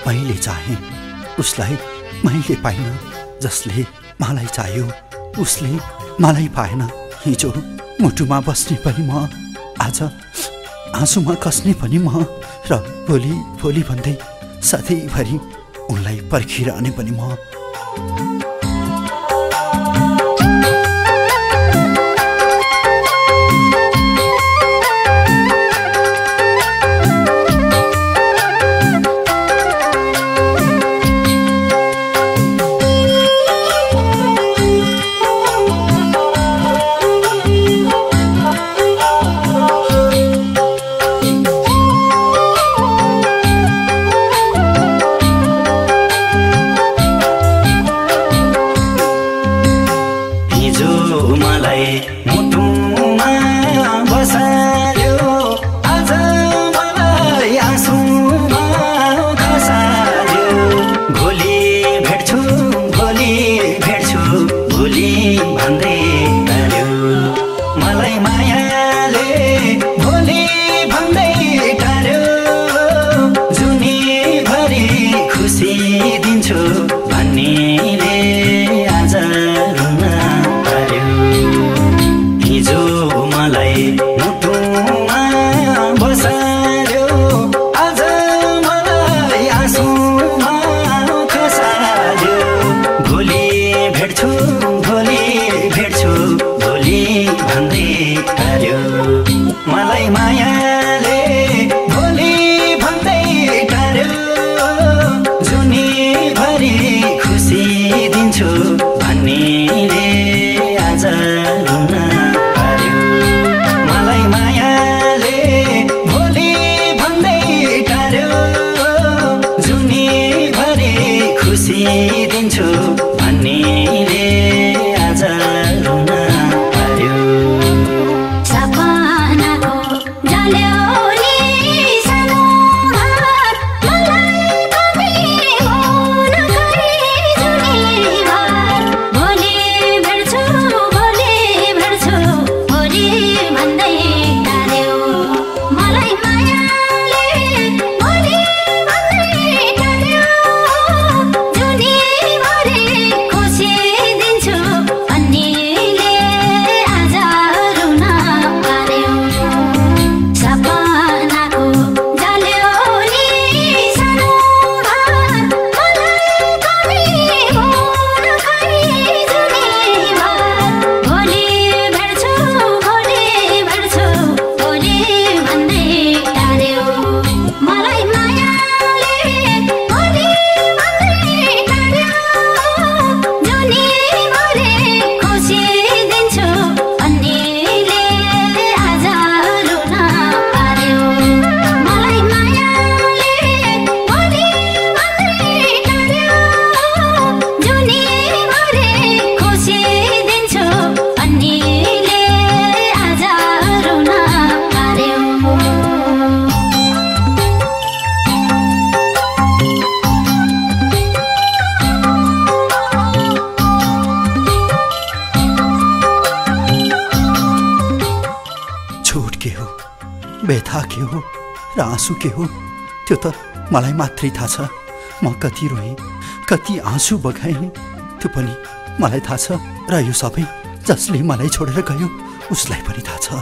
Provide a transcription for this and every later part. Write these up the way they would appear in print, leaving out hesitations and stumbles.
मैले चाहेँ उसलाई मैले पाइन, जसले मलाई चाह्यो उसले मलाई पाएन। हिजो मुटुमा बस्ने पनि म, आज आँसुमा कस्ने पनि म, र भोलि भोलि भन्दै सधैँभरि उनलाई पर्खिरहने पनि म। व्यथा के हो र आँसु के हो त्यो त मलाई मात्रै थाहा छ। म कति रोएँ, कति आँसु बगाएँ त्यो पनि मलाई थाहा छ। र यो सबै जसले मलाई छोडेर गयो उसलाई पनि थाहा छ।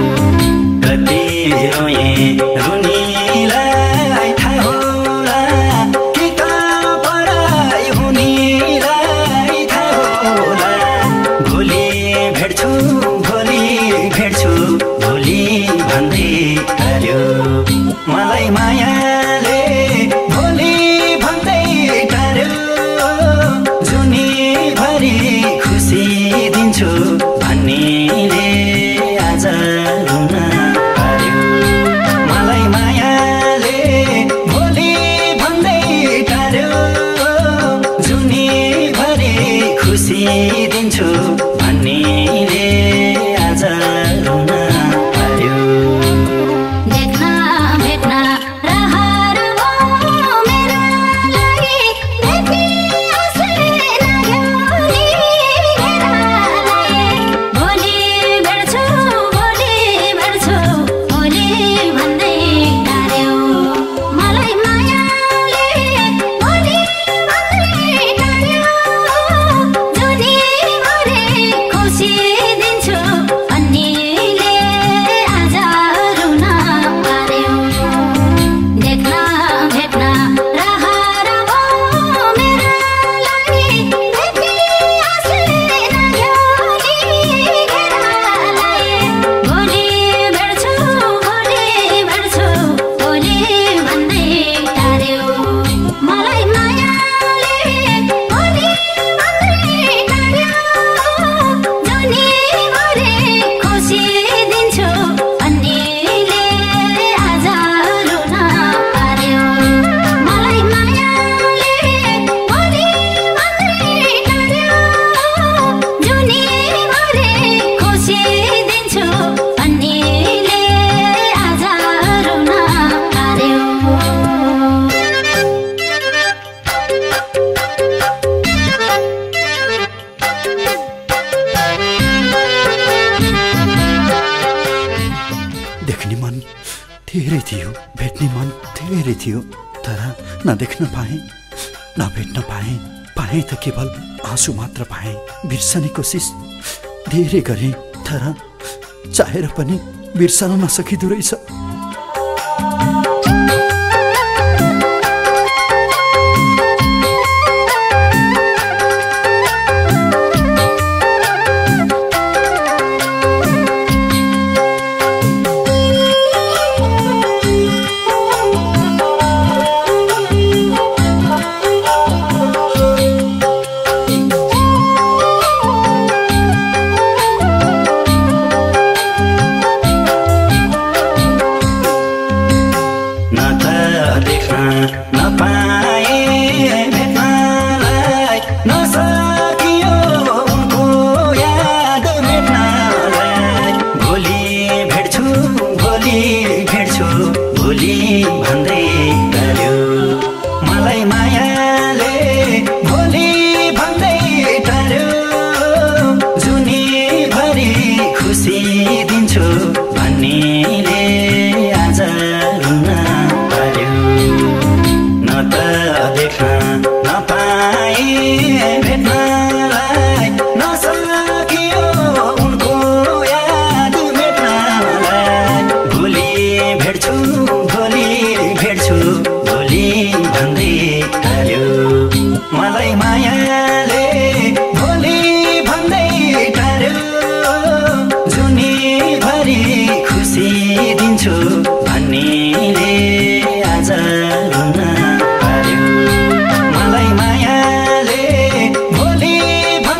रुनीलाई थाहा होला भेट्छु भोलि भेट्छु भोलि भन्दै टार्यो मलाई मायाले भोलि भन्दै टार्यो जुनीभरि खुसी दिन्छु भन्नेले आज रुन पार्यो मलाई मायाले भोलि भन्दै टार्यो जुनीभरि खुसी दिन्छु भन्नेले आज रुन पार्यो देख्न भेट्न रहर हो मेरा लागि देखि आँसुले लाग्यो नि हेरालाई भोलि भेट्छु भोलि भन्दै टार्यो मलाई मायाले भोलि भन्दै टार्यो जुनीभरि खुसी दिन्छु भन्नेले आज रुन पार्यो देख्न भेट्न रहर हो मेरा लागि देखि आँसुले लाग्यो नि हेरालाई भोलि भेट्छु भोलि भन्दै टार्यो मलाई मायाले भोलि भन्दै टार्यो जुनीभरि खुसी दिन्छु भन्नेले आज रुन पार्यो मलाई मायाले भोलि भन्दै टार्यो जुनीभरि खुसी दिन्छु भन्नेले आज रुन पार्यो देख्ने मन धेरै थियो भेट्ने मन धेरै थियो तर नदेख्न पाएँ नभेट्न पाएँ पाएँ त केवल आँसु मात्र पाएँ बिर्सने कोसिस धेरै गरेँ तर चाहेर पनि बिर्सन नसकिदो रहेछ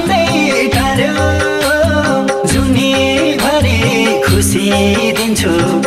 खुसी दिन्छु